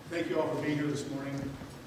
Thank you all for being here this morning.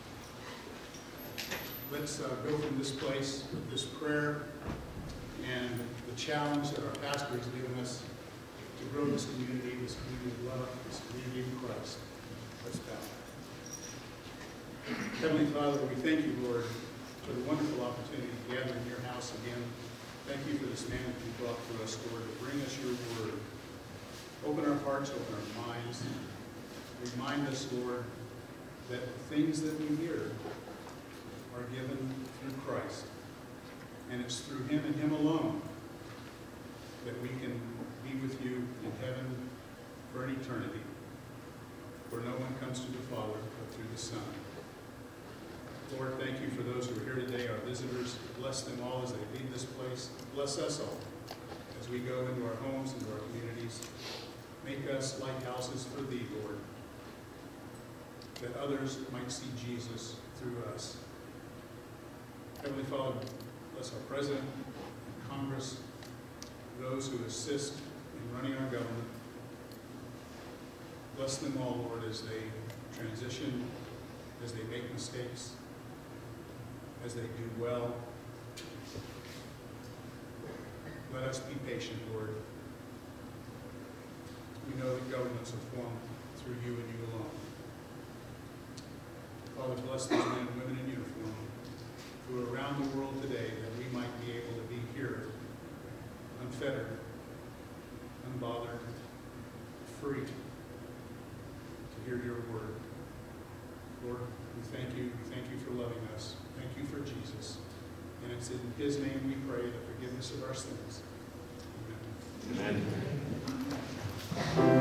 Let's go from this place with this prayer and the challenge that our pastor has given us to grow this community of love, this community in Christ. Let's bow. Heavenly Father, we thank you, Lord, for the wonderful opportunity to gather in your house again. Thank you for this man that you brought to us, Lord, to bring us your word. Open our hearts, open our minds. Remind us, Lord, that the things that we hear are given through Christ. And it's through him and him alone that we can be with you in heaven for an eternity. For no one comes to the Father but through the Son. Lord, thank you for those who are here today, our visitors. Bless them all as they leave this place. Bless us all as we go into our homes, into our communities. Make us lighthouses for thee, Lord, that others might see Jesus through us. Heavenly Father, bless our President and Congress, those who assist in running our government. Bless them all, Lord, as they transition, as they make mistakes, as they do well. Let us be patient, Lord. We know that governments are formed through you and you alone. Father, bless these men and women in uniform who are around the world today, that we might be able to be here, unfettered, unbothered, free to hear your word. Lord, we thank you. We thank you for loving us. Thank you for Jesus. And it's in his name we pray the forgiveness of our sins. Amen. Amen.